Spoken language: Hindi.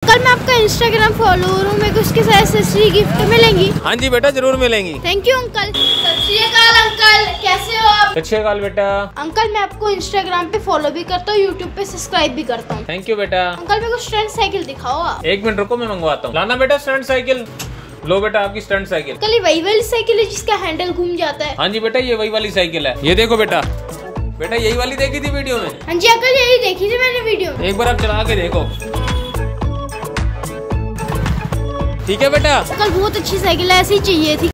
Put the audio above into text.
अंकल मैं आपका इंस्टाग्राम फॉलोअर हूँ, मेरे को उसके साथ एक्सेसरी गिफ्ट मिलेंगी? हाँ जी बेटा जरूर मिलेंगी। Thank you uncle. सत श्री अकाल अंकल, कैसे हो आप? सत श्री अकाल बेटा। अंकल मैं आपको इंस्टाग्राम पे फॉलो भी करता हूँ, यूट्यूब पे सब्सक्राइब भी करता हूँ। थैंक यू बेटा। अंकल मेरे को स्टंट साइकिल दिखाओ आप। 1 मिनट रुको, मैं मंगवाता हूँ। लाना बेटा स्टंट साइकिल। लो बेटा आपकी स्टंट साइकिल। अंकल ये वही वाली साइकिल है जिसका हैंडल घूम जाता है? हाँ जी बेटा ये वही वाली साइकिल है। ये देखो बेटा, बेटा यही वाली देखी थी वीडियो में? हाँ जी अंकल यही देखी थी मैंने वीडियो में। एक बार आप चला के देखो। ठीक है बेटा। अंकल बहुत अच्छी साइकिल है, ऐसी चाहिए थी।